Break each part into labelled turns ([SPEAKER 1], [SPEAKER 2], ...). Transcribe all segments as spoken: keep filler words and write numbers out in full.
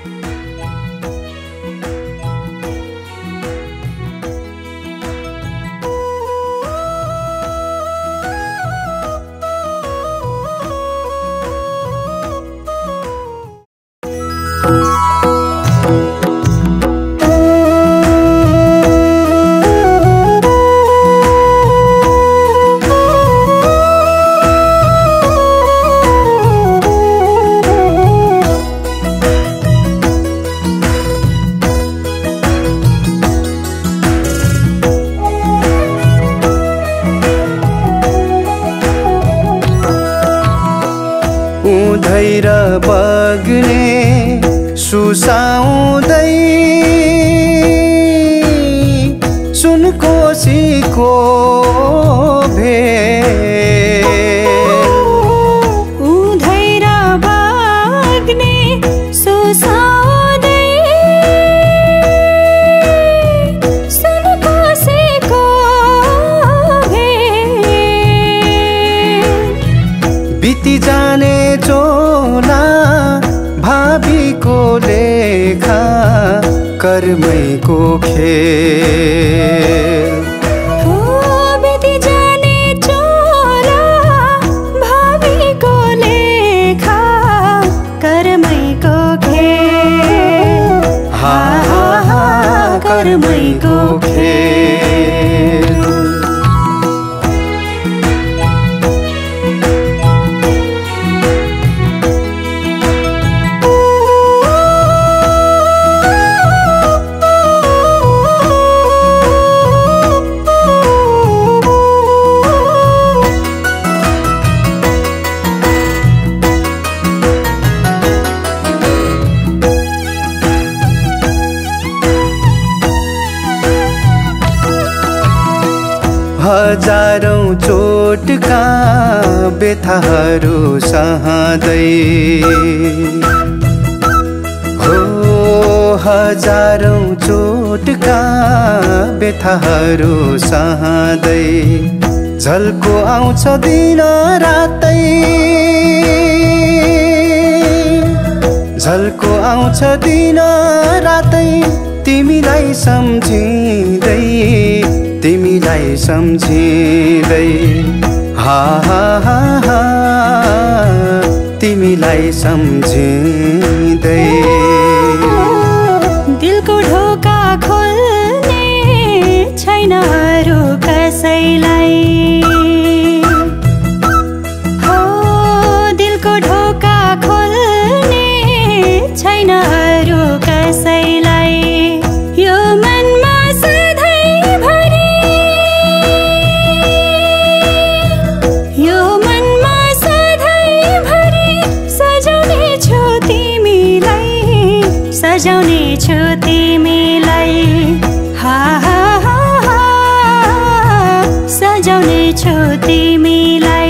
[SPEAKER 1] उधैर बग्ने सुसाउँदै सुनकोसीको भेल
[SPEAKER 2] उधैर बग्ने सुसाउँदै सुनकोसीको भेल
[SPEAKER 1] बिति जाने चोला भावीको लेखा कर्मैको खेल
[SPEAKER 2] हो बिति जाने चोला भावीको लेखा कर्मैको खेल
[SPEAKER 1] हा हा हा कर्मैको खेल हजारौं चोटका व्यथाहरू सहँदै हो हजारौं चोटका व्यथाहरू सहँदै झल्को आउँछ दिन रातै झल्को आउँछ दिन रातै तिमीलाई सम्झिँदै तिमीलाई सम्झिँदै हा हा हा हा तिमीलाई सम्झिँदै
[SPEAKER 2] दिलको ढोका खोल्ने छैन अरू कसैलाई हो दिलको ढोका खोल्ने छैन अरू कसैलाई यो मनमा सजाउने छु तिमीलाई हा हा हा हा सजाउने छु तिमीलाई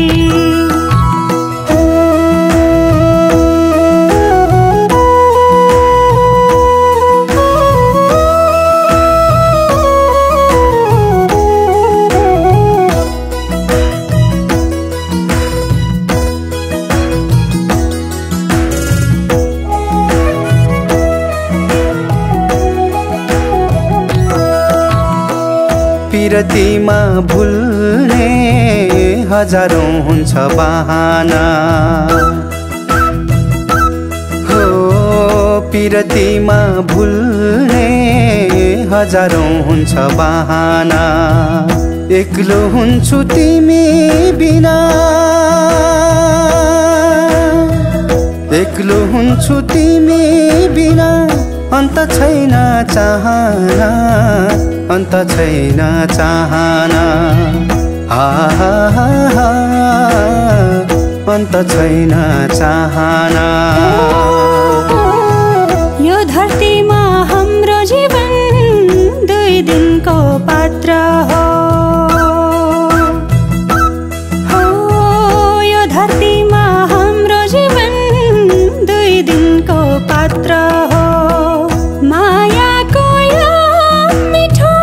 [SPEAKER 1] पिरतीमा भुल्ने हजारौं हुन्छ बहाना हो पिरतीमा भुल्ने हजारौं हुन्छ बहाना एक्लो हुन्छु तिमी बिना एक्लो हुन्छु तिमी बिना अन्त छैन चाहना अन्त छैन चाहना हा हा हा हा अन्त छैन चाहना
[SPEAKER 2] यो धरतीमा हाम्रो जीवन दुई दिनको पात्र हो हो यो धरतीमा हाम्रो जीवन दुई दिनको पात्र हो मायाको यो मिठो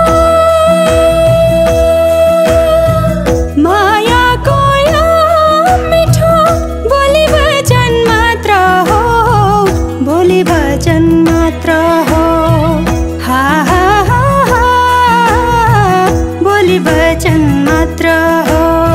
[SPEAKER 2] मायाको यो मिठो बोली वचन मात्र हो बोली वचन मात्र हो, हा हा हा हा, बोली वचन मात्र हो।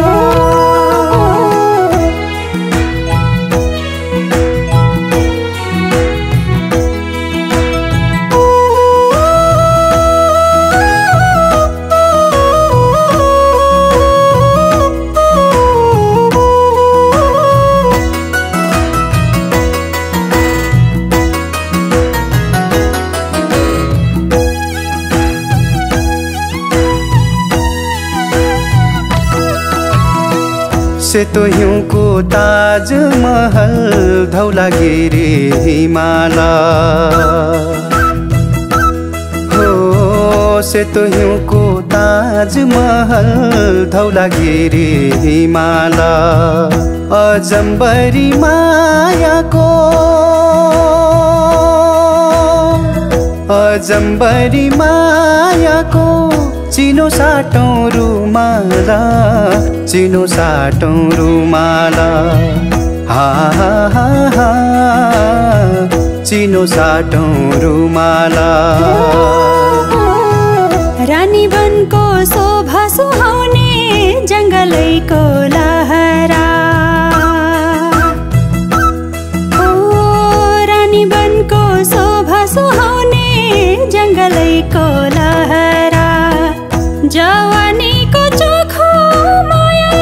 [SPEAKER 1] सेतो हिउँको ताजमहल, धौलागिरी हिमाल हो। सेतो हिउँको ताजमहल, धौलागिरी हिमाल, अजम्बरी मायाको अजम्बरी मायाको चिनो साटौँ रुमाला, चिनो साटौँ रुमाला, हा हा हा हा, चिनो साटौँ रुमाला।
[SPEAKER 2] रानी वनको शोभा सुहाउने, जङ्गलैको लहरा, ओ रानी वनको शोभा सुहाउने, जङ्गलैको लहरा, जवानीको चोखो माया,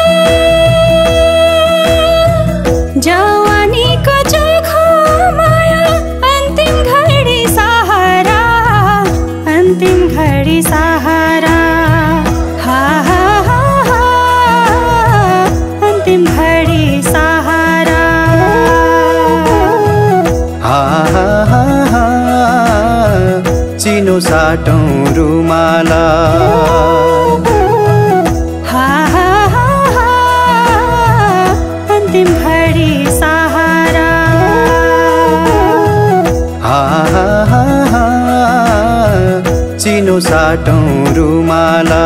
[SPEAKER 2] जवानीको चोखो माया, अन्तिम घडी सहारा, अन्तिम घडी सहारा, हा हा हा हा, अन्तिम घडी सहारा,
[SPEAKER 1] हा हा हा हा, चिनो साटौँ रुमाला,
[SPEAKER 2] हा हा हा हा, अन्तिम घडी सहारा,
[SPEAKER 1] हा हा हा हा, चिनो साटौँ रुमाला,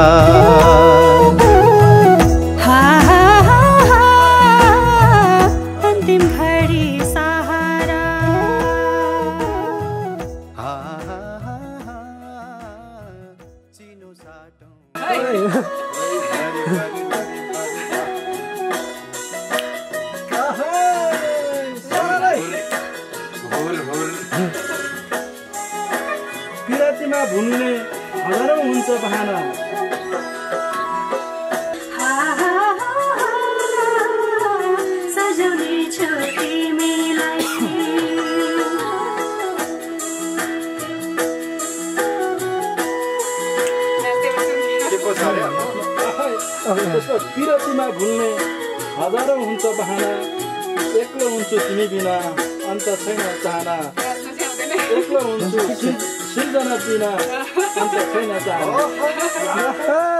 [SPEAKER 2] हा हा हा हा, अन्तिम घडी सहारा,
[SPEAKER 1] हा हा हा हा, चिनो साटौँ।
[SPEAKER 3] पिरातीमा भुल्ने हजारौँ हुन्छ बहाना,
[SPEAKER 2] हा हा हा, सजाउने छु तिमीलाई,
[SPEAKER 3] त्यसको पिरातीमा भुल्ने हजारौँ हुन्छ बहाना, एक्लो हुन्छु तिमी बिना, अन्त छैन चाहना, एक्लो हुन्छु सिर्जना बिना, अन्त छैन चाहना।